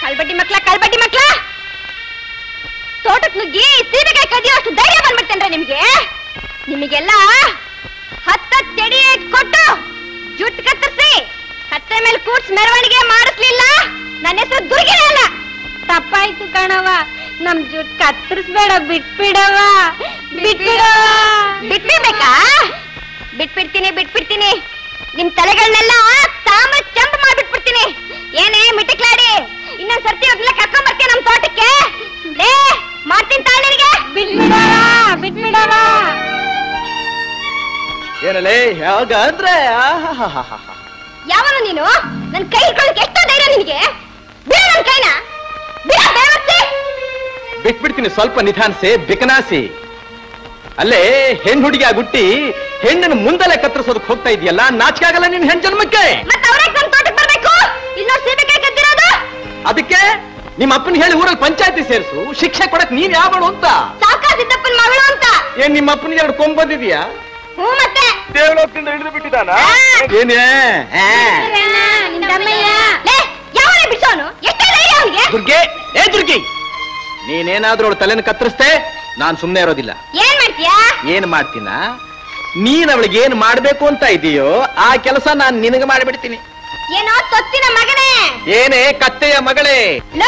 ಕಳ್ಬಡ್ಡಿ ಮಕ್ಳ ತೋಟಕ್ಕೆ ನುಗ್ಗಿ ಸೀಬೆಕಾಯಿ ಕದಿಯೋಷ್ಟು ಧೈರ್ಯ ಬಂದ್ಬಿಡ್ತೇನ್ರ ನಿಮಗೆಲ್ಲ 10 ತೆಡಿ ಕೊಟ್ಟು ಜುಟ್ಟು ಕತ್ತರಿಸಿ ಕತ್ತೆ ಮೇಲೆ ಕೂರ್ಸ್ ಮೆರವಣಿಗೆ ಮಾಡಿಸ್ಲಿಲ್ಲ ನನ್ನ ಹೆಸರು ದುರ್ಗಿನೇ ಅಲ್ಲ. ತಪ್ಪಾಯ್ತು ಕಣವ, ನಮ್ ಜುಟ್ಟು ಕತ್ತರಿಸ್ಬೇಡ, ಬಿಟ್ಬಿಡವ. ಬಿಟ್ಬಿಡ್ಬೇಕಾ? ಬಿಟ್ಬಿಡ್ತೀನಿ. ನಿಮ್ ತಲೆಗಳನ್ನೆಲ್ಲ ತಾಮ್ರ ಚಂಪ ಮಾಡ್ಬಿಟ್ಬಿಡ್ತೀನಿ. ಏನೇ ಮಿಟಿಕ್ಲಾಡಿ, ಇನ್ನೊಂದ್ ಸರ್ತಿ ಅವ್ರನ್ನೆಲ್ಲ ಕರ್ಕೊಂಡ್ ಬರ್ತೀನಿ ನಮ್ ತೋಟಕ್ಕೆ. ಮಾಡ್ತೀನಿ ತಾಳಿಗೆ. ಬಿಟ್ಬಿಡವ. ಏನಲ್ಲೇ ಯಾವಾಗ ಅಂದ್ರೆ ಯಾವನು ನೀನು? ನನ್ ಕೈ ಹಿಡ್ಕೊಳ್ಳಕ್ಕೆ ಎಷ್ಟೋ ಧೈರ್ಯ ನಿನಗೆ? ಬಿಡ ನನ್ ಕೈನ. ಬಿಟ್ಬಿಡ್ತೀನಿ, ಸ್ವಲ್ಪ ನಿಧಾನಿಸಿ, ಬಿಕನಾಸಿ. ಅಲ್ಲೇ ಹೆಣ್ಣು ಹುಡುಗಿ ಗುಟ್ಟಿ ಹೆಣ್ಣನ್ನು ಮುಂದಲೇ ಕತ್ತರಿಸೋದಕ್ಕೆ ಹೋಗ್ತಾ ಇದೆಯಲ್ಲ, ನಾಚಿಕೆ ಆಗಲ್ಲ ನಿನ್ ಹೆಣ್ಣು ಜನ್ಮಕ್ಕೆ? ಅದಕ್ಕೆ ನಿಮ್ಮ ಅಪ್ಪನ ಹೇಳಿ ಊರಲ್ಲಿ ಪಂಚಾಯತಿ ಸೇರಿಸು, ಶಿಕ್ಷೆ ಕೊಡಕ್ ನೀನ್ ಯಾವಳು ಅಂತ. ಏನ್ ನಿಮ್ಮ ಅಪ್ಪನಿಗೆ 2 ಕೊಂಬ್ ಬಂದಿದ್ಯಾ? ದೇವಲೋಕದಿಂದ ಹಿಡಿದು ಬಿಟ್ಟಿದ್ದಾನ? ಏನೇ ದುರ್ಗಿ, ನೀನೇನಾದ್ರೂ ಅವಳು ತಲೆನ ಕತ್ತರಿಸ್ತೆ ನಾನ್ ಸುಮ್ನೆ ಇರೋದಿಲ್ಲ. ಏನ್ ಮಾಡ್ತೀನ? ನೀನ್ ಅವಳಿಗೆ ಏನ್ ಮಾಡ್ಬೇಕು ಅಂತ ಇದೆಯೋ ಆ ಕೆಲಸ ನಾನ್ ನಿನಗೆ ಮಾಡಿಬಿಡ್ತೀನಿ. ಏನೋ ತೊತ್ತಿನ ಮಗನೇ. ಏನೇ ಕತ್ತೆಯ ಮಗಳೇ?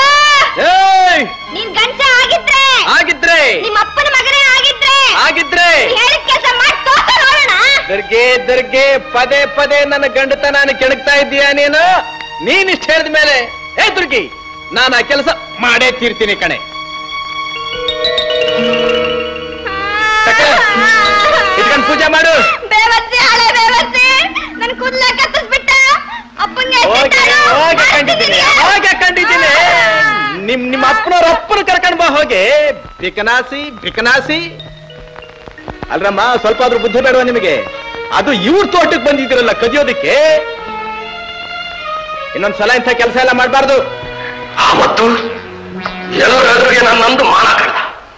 ನೀನ್ ಗಂಡ ಆಗಿದ್ರೆ ನಿಮ್ಮ ಅಪ್ಪನ ಮಗನೇ ಆಗಿದ್ರೆ ಹೇಳಿದ ಕೆಲಸ ಮಾಡಿ ತೋರ್ಸ ನೋಡೋಣ. ದುರ್ಗೆ ಪದೇ ನನ್ನ ಗಂಡತನ ಕೆಣಕ್ತಾ ಇದ್ದೀಯಾ ನೀನು? ನೀನಿಷ್ಟ ಹೇಳಿದ ಮೇಲೆ ದುರ್ಗಿ ನಾನು ಆ ಕೆಲಸ ಮಾಡೇ ತೀರ್ತೀನಿ ಕಣೆ. ಇಟ್ಕೊಂಡು ಪೂಜೆ ಮಾಡು. ನನ್ ಕೂದಲ ಕತ್ತರಿಸ್ಬಿಟ್ಟ. ಕಂಡಿದ್ದೀನಿ. ನಿಮ್ಮ ಅಪ್ಪನವ್ರ ಅಪ್ಪನ ಕರ್ಕೊಂಡ್ ಬಾ ಹೋಗಿ. ಬಿಕನಾಸಿ ಅಲ್ರಮ್ಮ, ಸ್ವಲ್ಪ ಆದ್ರೂ ಬುದ್ಧಿ ಬೇಡವಾ ನಿಮಗೆ? ಅದು ಇವ್ರ ತೋಟಕ್ಕೆ ಬಂದಿದ್ದೀರಲ್ಲ ಕದಿಯೋದಕ್ಕೆ. ಇನ್ನೊಂದ್ಸಲ ಇಂಥ ಕೆಲಸ ಎಲ್ಲ ಮಾಡಬಾರ್ದು. ಆವತ್ತು ಎಲ್ಲರಿಗೆ ನನ್ನೊಂದು ಮಾನ ಕಳ್ದ.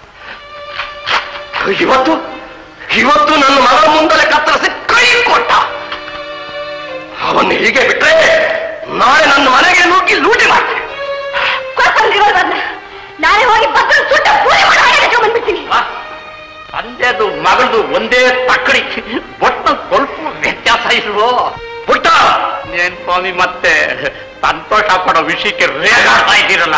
ಇವತ್ತು ನನ್ನ ಮಗಳ ಮುಂದಲೇ ಕತ್ತರಿಸಿ ಕೈ ಕೊಟ್ಟ. ಅವನು ಹೀಗೆ ಬಿಟ್ರೆ ನಾಳೆ ನನ್ನ ಮನೆಗೆ ನುಗ್ಗಿ ಲೂಟಿ ಮಾಡ್ತೀನಿ. ನಾಳೆ ಹೋಗಿ ಬಂದ್ಬಿಡ್ತೀನಿ. ತಂದೆದು ಮಗಳದು ಒಂದೇ ತಕ್ಕಡಿ, ಒಟ್ಟು ಸ್ವಲ್ಪ ವ್ಯತ್ಯಾಸ ಇಲ್ವೋ? ಪುಟ್ಟ, ಏನ್ ಸ್ವಾಮಿ ಮತ್ತೆ ಸಂತೋಷ ಪಡೋ ವಿಷಯಕ್ಕೆ ರೇಗಾಡ್ತಾ ಇದ್ದೀರಲ್ಲ.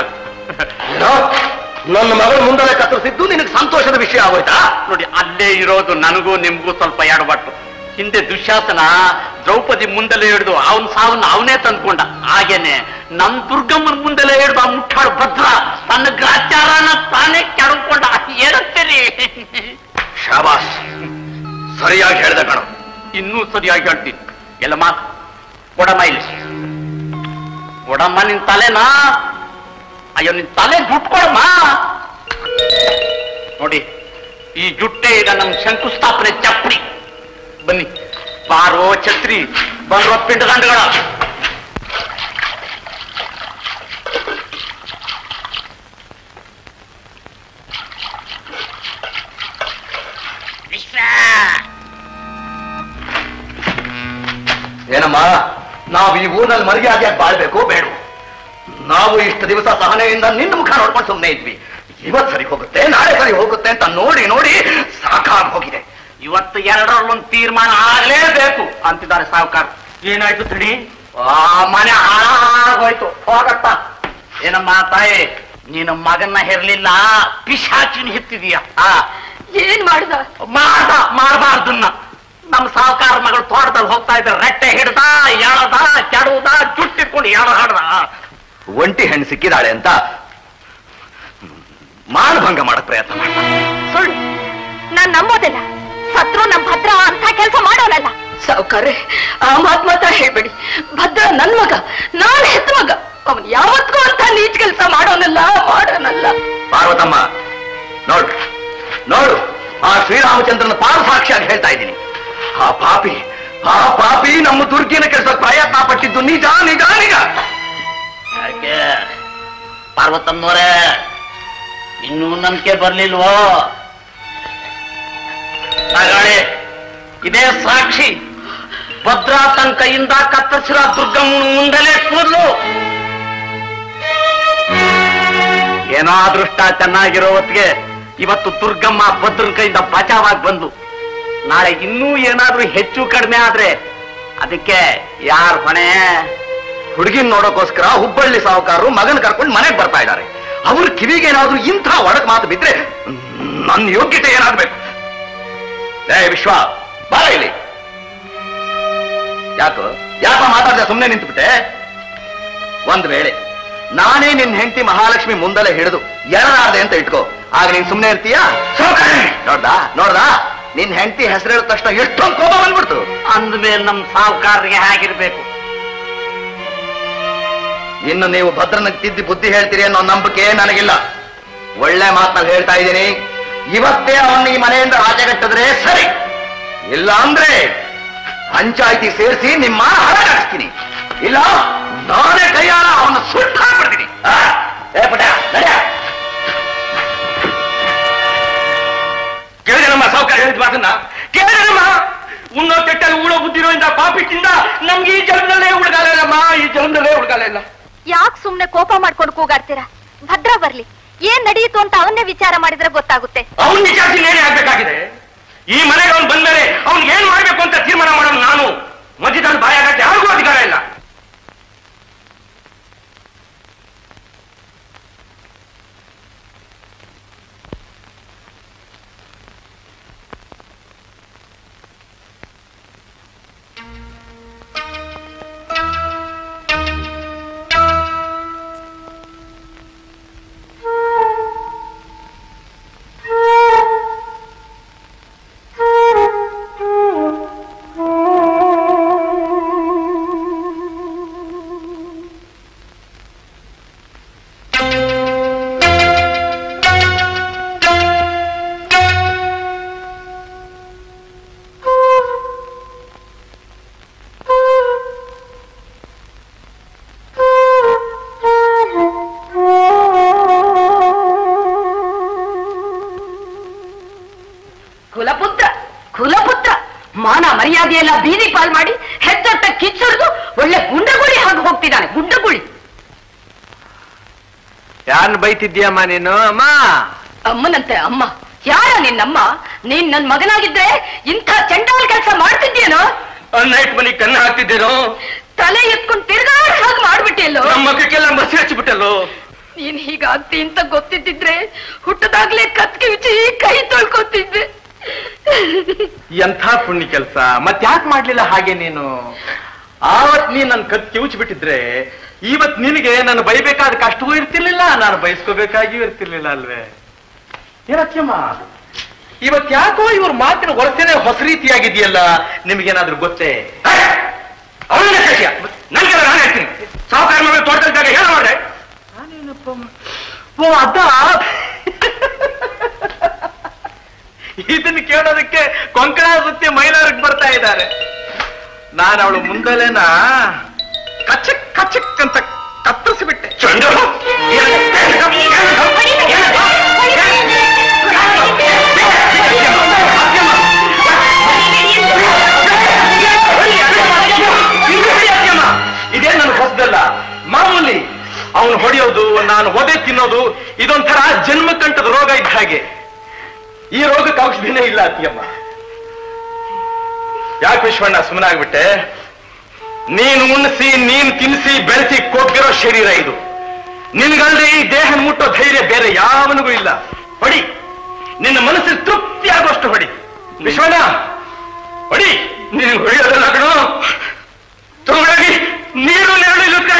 ನನ್ನ ಮಗಳ ಮುಂದಲೇ ಕತ್ತರಿಸಿದ್ದು ನಿನಗೆ ಸಂತೋಷದ ವಿಷಯ ಆಗೋಯ್ತಾ? ನೋಡಿ, ಅಲ್ಲೇ ಇರೋದು ನನಗೂ ನಿಮ್ಗೂ ಸ್ವಲ್ಪ ಎಡಬಟ್ಟು. ಹಿಂದೆ ದುಶ್ಯಾಸನ ದ್ರೌಪದಿ ಮುಂದಲೇ ಹಿಡಿದು ಅವನ ಸಾವನ್ನ ಅವನೇ ತಂದ್ಕೊಂಡ. ಹಾಗೇನೆ ನಮ್ ದುರ್ಗಮ್ಮನ ಮುಂದಲೇ ಹಿಡಿದು ಆ ಮುಟ್ಟಾಡು ಭದ್ರ ತನ್ನ ಗ್ರಾಚಾರನ ತಾನೇ ಕೆಡಕೊಂಡ. ಏನಂತೀರಿ? ಶಾಬಾಸ್, ಸರಿಯಾಗಿ ಹೇಳ್ದ ಕಣ. ಇನ್ನೂ ಸರಿಯಾಗಿ ಹೇಳ್ತೀನಿ. ಎಲ್ಲ ಮಾತು ಕೊಡಮ್ಮ, ಇಲ್ಲಿ ಕೊಡಮ್ಮ ನಿನ್ ತಲೆನಾ. ಅಯ್ಯೋ, ನಿನ್ ತಲೆ ಜುಟ್ಟು ಕೊಡಮ್ಮ. ನೋಡಿ, ಈ ಜುಟ್ಟೆ ಈಗ ನಮ್ ಶಂಕುಸ್ಥಾಪನೆ ಚಪ್ಪಡಿ. ಬನ್ನಿ, ಬಾರೋ ಛತ್ರಿ, ಬಂದ್ರೋ ಪಿಂಡದಂಡಗಳ. ಏನಮ್ಮ, ನಾವು ಈ ಊರಿನಲ್ಲಿ ಮರ್ಯಾದೆ ಬಾಳ್ಬೇಕು ಬೇಡ? ನಾವು ಇಷ್ಟು ದಿವಸ ಸಹನೆಯಿಂದ ನಿನ್ನ ಮುಖ ನೋಡ್ಕೊಂಡು ಸುಮ್ಮನೆ ಇದ್ವಿ. ಇವತ್ತು ಸರಿ ಹೋಗುತ್ತೆ, ನಾಳೆ ಸರಿ ಹೋಗುತ್ತೆ ಅಂತ ನೋಡಿ ನೋಡಿ ಸಾಕಾಗಿ ಹೋಗಿದೆ. ಇವತ್ತು ಎರಡರಲ್ಲೊಂದು ತೀರ್ಮಾನ ಆಗಲೇಬೇಕು ಅಂತಿದ್ದಾರೆ ಸಾವುಕಾರ. ಏನಾಯ್ತು ತಡಿ? ಮನೆ ಹಾಳಾಗೋಯ್ತು. ಹೋಗತ್ತ. ಏನಮ್ಮ ತಾಯಿ, ನೀನು ಮಗನ್ನ ಹೆರ್ಲಿಲ್ಲ, ಪಿಶಾಚಿನ ಹೆತ್ತಿದೀಯ. ಏನ್ ಮಾಡುದ? ಮಾಡಬಾರ್ದನ್ನ. ನಮ್ಮ ಸಾವುಕಾರ ಮಗಳು ತೋಟದಲ್ಲಿ ಹೋಗ್ತಾ ಇದ್ರೆ ರೆಟ್ಟೆ ಹಿಡ್ದ, ಎಳದ, ಕೆಡುವುದ, ಜುಟ್ಟಿಟ್ಕೊಂಡು ಹಾಡ್ದ. ಒಂಟಿ ಹೆಣ್ಣು ಸಿಕ್ಕಿದಾಳೆ ಅಂತ ಮಾನಭಂಗ ಮಾಡಕ್ ಪ್ರಯತ್ನ ಮಾಡ. ಸುಳ್ಳು, ನಾನ್ ನಂಬೋದಿಲ್ಲ. ಸತ್ರು ನಮ್ ಭದ್ರ ಅಂತ ಕೆಲಸ ಮಾಡೋನಲ್ಲ. ಸಾವುಕಾರ್ರೆ, ಆ ಮಾತ್ ಮಾತ್ರ ಹೇಳ್ಬೇಡಿ. ಭದ್ರ ನನ್ ಮಗ, ನಾನ್ ಹೆತ್ತ ಮಗ. ಅವನ್ ಯಾವತ್ಗೂ ಅಂತ ನೀಚ್ ಕೆಲಸ ಮಾಡೋನಲ್ಲ. ಪಾರ್ವತಮ್ಮ, ನೋಡು, ಆ ಶ್ರೀರಾಮಚಂದ್ರನ ಪಾರು ಸಾಕ್ಷಿಯಾಗಿ ಹೇಳ್ತಾ ಇದ್ದೀನಿ. ಆ ಪಾಪಿ ನಮ್ಮ ದುರ್ಗಿನ ಕೆಲಸ ಪ್ರಯತ್ನ ಪಟ್ಟಿದ್ದು ನಿಜ. ಯಾಕೆ ಪಾರ್ವತಮ್ಮನವರೇ, ಇನ್ನೂ ನಂಬಿಕೆ ಬರ್ಲಿಲ್ವೋ? ನಾಳೆ ಇದೇ ಸಾಕ್ಷಿ. ಭದ್ರಾ ತನ್ನ ಕೈಯಿಂದ ಕತ್ತರಿಸಿರೋ ದುರ್ಗಮ್ಮನ ಮುಂದಲೇ ಕೂದಲು ಏನೋ ಅದೃಷ್ಟ ಚೆನ್ನಾಗಿರೋ ಹೊತ್ತಿಗೆ ಇವತ್ತು ದುರ್ಗಮ್ಮ ಭದ್ರನ ಕೈಯಿಂದ ಬಚಾವಾಗಿ ಬಂದು ನಾಳೆ ಇನ್ನೂ ಏನಾದ್ರೂ ಹೆಚ್ಚು ಕಡಿಮೆ ಆದ್ರೆ ಅದಕ್ಕೆ ಯಾರ ಹೊಣೆ? ಹುಡುಗಿನ ನೋಡೋಕೋಸ್ಕರ ಹುಬ್ಬಳ್ಳಿ ಸಾಹುಕಾರರು ಮಗನ ಕರ್ಕೊಂಡು ಮನೆಗೆ ಬರ್ತಾ ಇದ್ದಾರೆ. ಅವ್ರ ಕಿವಿಗೆ ಏನಾದ್ರೂ ಇಂಥ ಒಡಕ್ ಮಾತು ಬಿದ್ರೆ ನನ್ನ ಯೋಗ್ಯತೆ ಏನಾಗ್ಬೇಕು? ವಿಶ್ವ ಬಾರ ಇಲ್ಲಿ. ಯಾಕ ಮಾತಾಡ್ದೆ ಸುಮ್ಮನೆ ನಿಂತುಬಿಟ್ಟೆ? ಒಂದ್ ವೇಳೆ ನಾನೇ ನಿನ್ ಹೆಂಡತಿ ಮಹಾಲಕ್ಷ್ಮಿ ಮುಂದಲೇ ಹಿಡಿದು ಎರಡಾರ್ದೆ ಅಂತ ಇಟ್ಕೋ, ಆಗ ನೀನ್ ಸುಮ್ಮನೆ ಇರ್ತೀಯಾ? ನೋಡ್ದಾ ನಿನ್ ಹೆಂಡತಿ ಹೆಸರು ಹೇಳಿದ ತಕ್ಷಣ ಎಷ್ಟೊಂದು ಕೋಪ ಬಂದ್ಬಿಡ್ತು. ಅಂದ್ಮೇಲೆ ನಮ್ ಸಾಹುಕಾರರಿಗೆ ಹೇಗಿರ್ಬೇಕು? ಇನ್ನು ನೀವು ಭದ್ರನಿಗೆ ತಿದ್ದಿ ಬುದ್ಧಿ ಹೇಳ್ತೀರಿ ಅನ್ನೋ ನಂಬಿಕೆ ನನಗಿಲ್ಲ. ಒಳ್ಳೆ ಮಾತಲ್ಲಿ ಹೇಳ್ತಾ ಇದ್ದೀನಿ, ಇವತ್ತೇ ಅವನ್ನ ಈ ಮನೆಯಿಂದ ರಾಜಗಟ್ಟಿದ್ರೆ ಸರಿ, ಇಲ್ಲ ಅಂದ್ರೆ ಪಂಚಾಯಿತಿ ಸೇರಿಸಿ ನಿಮ್ಮ ಹರಾಜಿಸ್ತೀನಿ, ಇಲ್ಲ ನಾನೇ ಕೈಯಾರ ಅವನ್ನ ಸುಟ್ಟು ಹಾಕ್ಬಿಡ್ತೀನಿ. ಕೇಳಿದನಮ್ಮ ಸಾವುಕಾರ ಹೇಳಿದ ಮಾತನ್ನ ಕೇಳಿದನಮ್ಮ. ಉಣ್ಣೋ ಕೆಟ್ಟಲ್ಲಿ ಉಳೋ ಬುದ್ಧಿರೋದ್ರಿಂದ ಪಾಪಿಟ್ಟಿಂದ ನಮ್ಗೆ ಈ ಜನ್ಮದಲ್ಲೇ ಹುಡುಗಾಲ ಇಲ್ಲಮ್ಮ, ಈ ಜನ್ಮದಲ್ಲೇ ಹುಡುಗಾಲ ಇಲ್ಲ. ಯಾಕೆ ಸುಮ್ನೆ ಕೋಪ ಮಾಡ್ಕೊಂಡು ಕೂಗಾಡ್ತೀರಾ? ಭದ್ರ ಬರ್ಲಿ, ಏನ್ ನಡೆಯಿತು ಅಂತ ಅವನ್ನೇ ವಿಚಾರ ಮಾಡಿದ್ರೆ ಗೊತ್ತಾಗುತ್ತೆ. ಅವನ್ ವಿಚಾರಿಸಿ ಏನೇ ಆಗ್ಬೇಕಾಗಿದೆ? ಈ ಮನೆಗೆ ಅವ್ನು ಬಂದ್ಮೇಲೆ ಅವ್ನಿಗೆ ಏನ್ ಮಾಡ್ಬೇಕು ಅಂತ ತೀರ್ಮಾನ ಮಾಡೋದು ನಾನು. ಮಧ್ಯದಲ್ಲಿ ಬಾಯಾಗಕ್ಕೆ ಯಾರಿಗೂ ಅಧಿಕಾರ ಇಲ್ಲ. ಮರ್ಯಾದೆಯೆಲ್ಲ ಬೀದಿ ಪಾಲ್ ಮಾಡಿ ಹೆತ್ತೊಟ್ಟ ಕಿಚ್ಚುರಿದು ಒಳ್ಳೆ ಗುಂಡಗುಳಿ ಹಾಗೆ ಹೋಗ್ತಿದ್ದಾನೆ. ಗುಂಡಗುಳಿ. ಯಾರನ್ನ ಬೈತಿದ್ಯಮ್ಮ ನೀನು? ಅಮ್ಮ ಅಮ್ಮನಂತೆ ಅಮ್ಮ. ಯಾರ ನಿನ್ನಮ್ಮ? ನೀನ್ ನನ್ ಮಗನಾಗಿದ್ರೆ ಇಂಥ ಚಂಡಾಲ್ ಕೆಲಸ ಮಾಡ್ತಿದ್ಯೇನೋ? ನೈಟ್ ಮನಿ ಕಣ್ಣು ಹಾಕ್ತಿದ್ದೇನೋ? ತಲೆ ಎತ್ಕೊಂಡು ತಿರ್ಗಾಡ್ ಹಾಗೆ ಮಾಡ್ಬಿಟ್ಟಿಯಲ್ಲೋ? ನಮ್ಮ ಮಕ್ಕಕ್ಕೆಲ್ಲ ಮಸಿ ಹಚ್ಚಿಬಿಟ್ಟಲ್ಲೋ? ನೀನ್ ಹೀಗಾಗ್ತಿ ಅಂತ ಗೊತ್ತಿದ್ದಿದ್ರೆ ಹುಟ್ಟದಾಗ್ಲೇ ಕತ್ಕಿ ಉಚ್ಚಿ ಕೈ ತೊಳ್ಕೊತಿದ್ದೆ. ಎಂಥ ಪುಣ್ಯ ಕೆಲಸ. ಮತ್ತ್ಯಾಕ್ ಮಾಡ್ಲಿಲ್ಲ ಹಾಗೆ ನೀನು? ಆವತ್ ನೀನ್ ನನ್ ಕತ್ತಿ ಉಚ್ಚಿ ಬಿಟ್ಟಿದ್ರೆ ಇವತ್ ನಿನಗೆ ನಾನು ಬೈಬೇಕಾದ ಕಷ್ಟವೂ ಇರ್ತಿರ್ಲಿಲ್ಲ, ನಾನು ಬಯಸ್ಕೋಬೇಕಾಗಿಯೂ ಇರ್ತಿರ್ಲಿಲ್ಲ ಅಲ್ವೇ? ಏನತ್ಯಮ್ಮ, ಇವತ್ ಯಾಕೋ ಇವ್ರ ಮಾತಿನ ವರ್ತನೆ ಹೊಸ ರೀತಿಯಾಗಿದೆಯಲ್ಲ, ನಿಮ್ಗೇನಾದ್ರೂ ಗೊತ್ತೇ? ನನಗೆಲ್ಲ ನಾನು ಹೇಳ್ತೀನಿ. ಸಾವುಕಾರ ಮನೆ ತೋಟದಾಗ ಹೇಳ ಮಾಡ್ರೆ. ಓ ಅದ ಇದನ್ನ ಕೇಳೋದಕ್ಕೆ ಕೊಂಕಣ ಸುತ್ತಿ ಮೈಲಾರಕ್ಕೆ ಬರ್ತಾ ಇದ್ದಾರೆ. ನಾನು ಅವಳು ಮುಂದಲೇನ ಕಚಕ್ ಕಚಕ್ ಅಂತ ಕತ್ತರಿಸಿಬಿಟ್ಟೆ. ಇದೇ ನನಗೆ ಹೊಸದಲ್ಲ, ಮಾಮೂಲಿ. ಅವನು ಹೊಡೆಯೋದು, ನಾನು ಒದೆ ತಿನ್ನೋದು ಇದೊಂಥರ ಜನ್ಮಕಂಠದ ರೋಗ ಇದ್ದ ಹಾಗೆ. ಈ ರೋಗಕ್ಕೆ ಔಷಧಿನೇ ಇಲ್ಲ ಅತ್ತಿಯಮ್ಮ. ಯಾಕೆ ವಿಶ್ವಣ್ಣ ಸುಮ್ಮನಾಗ್ಬಿಟ್ಟೆ? ನೀನು ಉಣಿಸಿ, ನೀನು ತಿನ್ನಿಸಿ ಬೆಳೆಸಿ ಕೊಟ್ಟಿರೋ ಶರೀರ ಇದು. ನಿನ್ಗಲ್ದೆ ಈ ದೇಹ ಮುಟ್ಟೋ ಧೈರ್ಯ ಬೇರೆ ಯಾವನಿಗೂ ಇಲ್ಲ. ಹೊಡಿ, ನಿನ್ನ ಮನಸ್ಸಿಗೆ ತೃಪ್ತಿ ಆಗೋಷ್ಟು ಹೊಡಿ ವಿಶ್ವಣ್ಣ, ಹೊಡಿ. ನೀನು ಹೊಡೆಯೋದಲ್ಲ ಕಣೋ, ತಗೊಂಡೋಗಿ ನೀರು ನೆರಳು ಇಲ್ಲುತ್ತೆ.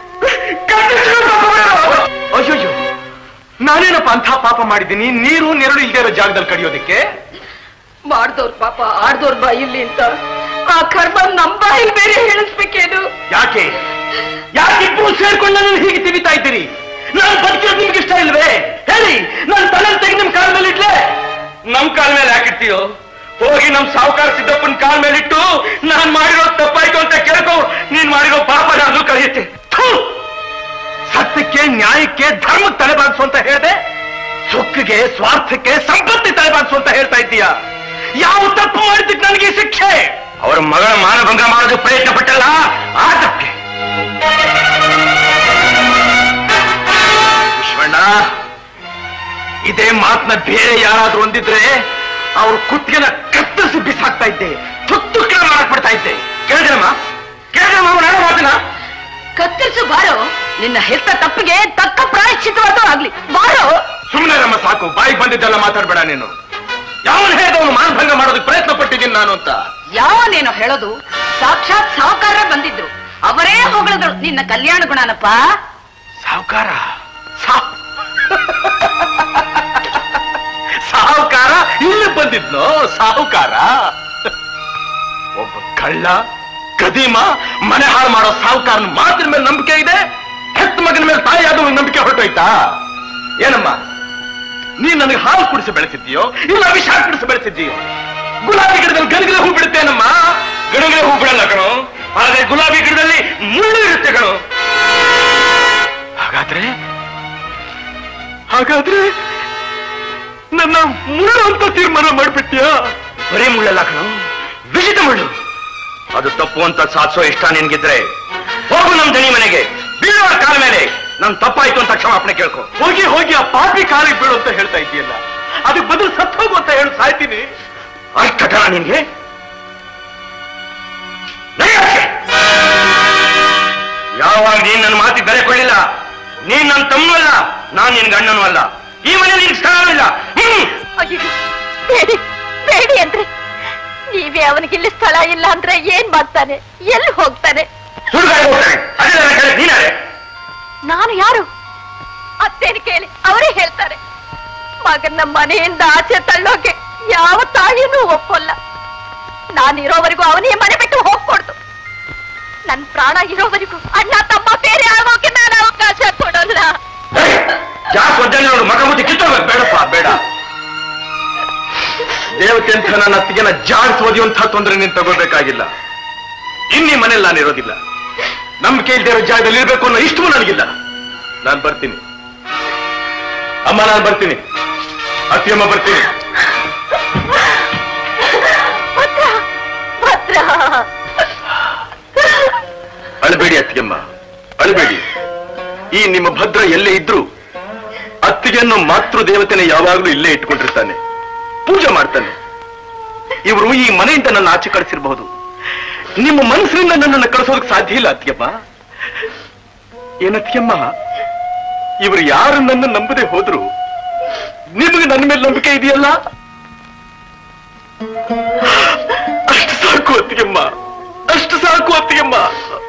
ಅಯ್ಯೋ, ನಾನೇನಪ್ಪ ಅಂಥ ಪಾಪ ಮಾಡಿದ್ದೀನಿ ನೀರು ನೆರಳು ಇಲ್ಲದೆ ಇರೋ ಜಾಗದಲ್ಲಿ ಕಡಿಯೋದಕ್ಕೆ? ಮಾಡ್ದವ್ರ ಪಾಪ ಆಡ್ದವ್ರ ಬಾಯಿಲ್ಲಿ ಅಂತ ಆ ಕರ್ಮ ನಮ್ಮ ಬಾಯಿಲ್ ಬೇರೆ ಹೇಳಿಸ್ಬೇಕೇನು? ಯಾಕೆ ಇಬ್ರು ಸೇರ್ಕೊಂಡು ನನ್ನ ಹೀಗೆ ತಿವಿತಾ ಇದ್ದೀರಿ? ನಾನು ಬದುಕಿರೋದು ನಿಮ್ಗೆ ಇಷ್ಟ ಇಲ್ವೇ? ಹೇಳಿ, ನನ್ನ ತಲೆ ತೆಗೆದು ನಿಮ್ ಕಾಲ ಮೇಲೆ ಇಟ್ಲೆ? ನಮ್ ಕಾಲ ಮೇಲೆ ಹಾಕಿರ್ತೀಯೋ? ಹೋಗಿ ನಮ್ ಸಾವುಕಾರ ಸಿದ್ದಪ್ಪನ ಕಾಲ ಮೇಲೆ ಇಟ್ಟು ನಾನ್ ಮಾಡಿರೋ ತಪ್ಪಾಯ್ತು ಅಂತ ಕೇಳ್ಕೊ. ನೀನ್ ಮಾಡಿರೋ ಪಾಪ ನಾನು ಕಳೆಯುತ್ತೆ. ಸತ್ಯಕ್ಕೆ, ನ್ಯಾಯಕ್ಕೆ, ಧರ್ಮಕ್ಕೆ ತಲೆಬಾಗಿಸು ಅಂತ ಹೇಳಿದೆ, ಸೊಕ್ಕಿಗೆ, ಸ್ವಾರ್ಥಕ್ಕೆ, ಸಂಪತ್ತಿ ತಲೆಬಾಗಿಸು ಅಂತ ಹೇಳ್ತಾ ಇದ್ದೀಯ. ಯಾವ ತಪ್ಪು ಮಾಡಿದ್ದಕ್ಕೆ ನನಗೆ ಶಿಕ್ಷೆ? ಅವರ ಮಗಳ ಮಾನಭಂಗ ಮಾಡೋದಕ್ಕೆ ಪ್ರಯತ್ನ ಪಟ್ಟಲ್ಲ, ಆ ತಪ್ಪಿಗೆ. ವಿಶ್ವಣ್ಣ, ಇದೇ ಮಾತನ್ನ ಬೇರೆ ಯಾರಾದ್ರೂ ಒಂದಿದ್ರೆ ಅವ್ರ ಕುತ್ತಿಗೆನ ಕತ್ತರಿಸಿ ಬಿಸಾಕ್ತಾ ಇದ್ದೆ, ತುತ್ತು ಕೆಳ ಮಾಡಕ್ ಬಿಡ್ತಾ ಇದ್ದೆ. ಕೇಳಿದ್ರಮ್ಮ ಮಾತನ್ನ ಕತ್ತರಿಸು ಬಾರೋ. ನಿನ್ನ ಹೆತ್ತ ತಪ್ಪಿಗೆ ತಕ್ಕ ಪ್ರಾಯಶ್ಚಿತ್ತವಾದರೂ ಆಗ್ಲಿ ಬಾರೋ. ಸುಮ್ಮನೆ ನಮ್ಮ ಸಾಕು, ಬಾಯಿಗೆ ಬಂದಿದ್ದೆಲ್ಲ ಮಾತಾಡ್ಬೇಡ ನೀನು. ಯಾವನು ಹೇಳಿದವನು ಮಾನಭಂಗ ಮಾಡೋದಕ್ಕೆ ಪ್ರಯತ್ನ ಪಟ್ಟಿದ್ದೀನಿ ನಾನು ಅಂತ. ಯಾವನೇನೋ ಹೇಳೋದು, ಸಾಕ್ಷಾತ್ ಸಾಹುಕಾರ ಬಂದಿದ್ರು, ಅವರೇ ಹೊಗಳಿದ್ರು ನಿನ್ನ ಕಲ್ಯಾಣ ಗುಣನಪ್ಪ. ಸಾಹುಕಾರ ಸಾಹುಕಾರ ಇಲ್ಲಿ ಬಂದಿದ್ನೋ? ಸಾಹುಕಾರ ಒಬ್ಬ ಕಳ್ಳ ಕದೀಮ ಮನೆ ಹಾಳು ಮಾಡೋ ಸಾಹುಕಾರನ ಮಾತಿನ ಮೇಲೆ ನಂಬಿಕೆ ಇದೆ, ಹೆತ್ತ ಮಗನ ಮೇಲೆ ತಾಯಿ ಆದವನ ನಂಬಿಕೆ ಹೊರಟೋಯ್ತಾ? ಏನಮ್ಮ, ನೀನ್ ನನಗೆ ಹಾಲು ಕುಡಿಸಿ ಬೆಳೆಸಿದ್ದೀಯೋ ಇಲ್ಲ ವಿಷ ಕುಡಿಸಿ ಬೆಳೆಸಿದ್ದೀಯೋ? ಗುಲಾಬಿ ಗಿಡದಲ್ಲಿ ಗಣಗಲೆ ಹೂ ಬಿಡುತ್ತೇನಮ್ಮ? ಗಣಗಲೆ ಹೂ ಬಿಡಲ್ಲ ಕಣೋ, ಆದರೆ ಗುಲಾಬಿ ಗಿಡದಲ್ಲಿ ಮುಳ್ಳು ಇರುತ್ತೆ ಕಣೋ. ಹಾಗಾದ್ರೆ ನನ್ನ ಮುಳ್ಳು ಅಂತ ತೀರ್ಮಾನ ಮಾಡ್ಬಿಟ್ಯಾ? ಬರೀ ಮುಳ್ಳಲ್ಲ ಕಣೋ, ವಿಷಿತ ಮುಳ್ಳು. ಅದು ತಪ್ಪು ಅಂತ ಸಾಧಿಸೋ ಇಷ್ಟ ನಿನ್ಗಿದ್ರೆ ಹೋಗು ನಮ್ ದಣಿ ಮನೆಗೆ, ಬೀಳುವ ಕಾಲ ಮೇಲೆ ನನ್ ತಪ್ಪಾಯ್ತು ಅಂತ ಕ್ಷಮಾಪಣೆ ಕೇಳ್ಕೊ. ಹೋಗಿ ಆ ಪಾಪಿ ಕಾಲಿಗೆ ಬೀಳು ಅಂತ ಹೇಳ್ತಾ ಇದೆಯಲ್ಲ, ಅದಕ್ಕೆ ಬದಲು ಸತ್ತು ಹೋಗು ಅಂತ ಹೇಳಿ ಸಾಯ್ತೀನಿ. ಅಷ್ಟರ ನಿನ್ಗೆ ಯಾವಾಗ ನೀನ್ ನನ್ನ ಮಾತಿಗೆ ಬೆಲೆ ಕೊಡಲಿಲ್ಲ, ನೀನ್ ನನ್ನ ತಮ್ಮನೂ ಅಲ್ಲ, ನಾನ್ ನಿನ್ ಗಂಡನೂ ಅಲ್ಲ, ಈ ಮನೆ ನಿನ್ ಸ್ಥಳವಿಲ್ಲ. ಬೇಡಿ ಬೇಡಿ ಅಂದ್ರೆ ನೀವೇ ಅವನಿಗಿಲ್ಲಿ ಸ್ಥಳ ಇಲ್ಲ ಅಂದ್ರೆ ಏನ್ ಮಾಡ್ತಾನೆ, ಎಲ್ಲಿ ಹೋಗ್ತಾನೆ? ನಾನು ಯಾರು ಅತ್ತೇನು ಕೇಳಿ ಅವರೇ ಹೇಳ್ತಾರೆ. ಮಗನ ಮನೆಯಿಂದ ಆಚೆ ತಳ್ಳೋಕೆ ಯಾವ ತಾಯಿನೂ ಒಪ್ಪಲ್ಲ. ನಾನಿರೋವರೆಗೂ ಅವನೇ ಮನೆ ಬಿಟ್ಟು ಹೋಗ್ಕೊಡ್ತು. ನನ್ ಪ್ರಾಣ ಇರೋವರೆಗೂ ಅಣ್ಣ ತಮ್ಮ ಬೇರೆ ಆಗೋಕೆ ನಾನು ಅವಕಾಶ ಕೊಡೋಲ್ಲ. ಮಗ ಮುಟ್ಟಿ ಕಿತ್ತೋಗ್ಬೇಕು ಬೇಡಪ್ಪ, ಬೇಡ. ದೇವತೆ ಅಂತ ನನ್ನ ಅತ್ತಿಗೆನ ಜಾಡಿಸೋದಿ ಅಂತ ತೊಂದರೆ ನೀನ್ ತಗೋಬೇಕಾಗಿಲ್ಲ. ಇನ್ನೀ ಮನೇಲಿ ನಾನು ಇರೋದಿಲ್ಲ. ನಂಬಿಕೆ ಇಲ್ದೇ ಇರೋ ಜಾಗದಲ್ಲಿ ಇರ್ಬೇಕು ಅನ್ನೋ ಇಷ್ಟವೂ ನನಗಿಲ್ಲ. ನಾನು ಬರ್ತೀನಿ ಅಮ್ಮ, ನಾನು ಬರ್ತೀನಿ. ಅತ್ತಿಯಮ್ಮ ಬರ್ತೀನಿ. ಅಳಬೇಡಿ ಅತ್ತಿಗೆಮ್ಮ, ಅಳಬೇಡಿ. ಈ ನಿಮ್ಮ ಭದ್ರ ಎಲ್ಲೇ ಇದ್ರು ಅತ್ತಿಗೆಯನ್ನು ಮಾತೃ ದೇವತೆನ ಯಾವಾಗಲೂ ಇಲ್ಲೇ ಇಟ್ಕೊಂಡಿರ್ತಾನೆ, ಪೂಜೆ ಮಾಡ್ತಾನೆ. ಇವರು ಈ ಮನೆಯಿಂದ ನನ್ನ ಆಚೆ ಕಳಿಸಿರಬಹುದು, ನಿಮ್ಮ ಮನಸ್ಸಿನಿಂದ ನನ್ನನ್ನು ಕಳಿಸೋದಕ್ಕೆ ಸಾಧ್ಯ ಇಲ್ಲ ಅತ್ತಿಗೆಮ್ಮ. ಏನತ್ತಿಗೆಮ್ಮ, ಇವರು ಯಾರು ನನ್ನ ನಂಬದೆ ಹೋದ್ರು ನಿಮಗೆ ನನ್ನ ಮೇಲೆ ನಂಬಿಕೆ ಇದೆಯಲ್ಲ, ಅಷ್ಟು ಸಾಕು ಅತ್ತಿಗೆಮ್ಮ, ಅಷ್ಟು ಸಾಕು ಅತ್ತಿಗೆಮ್ಮ.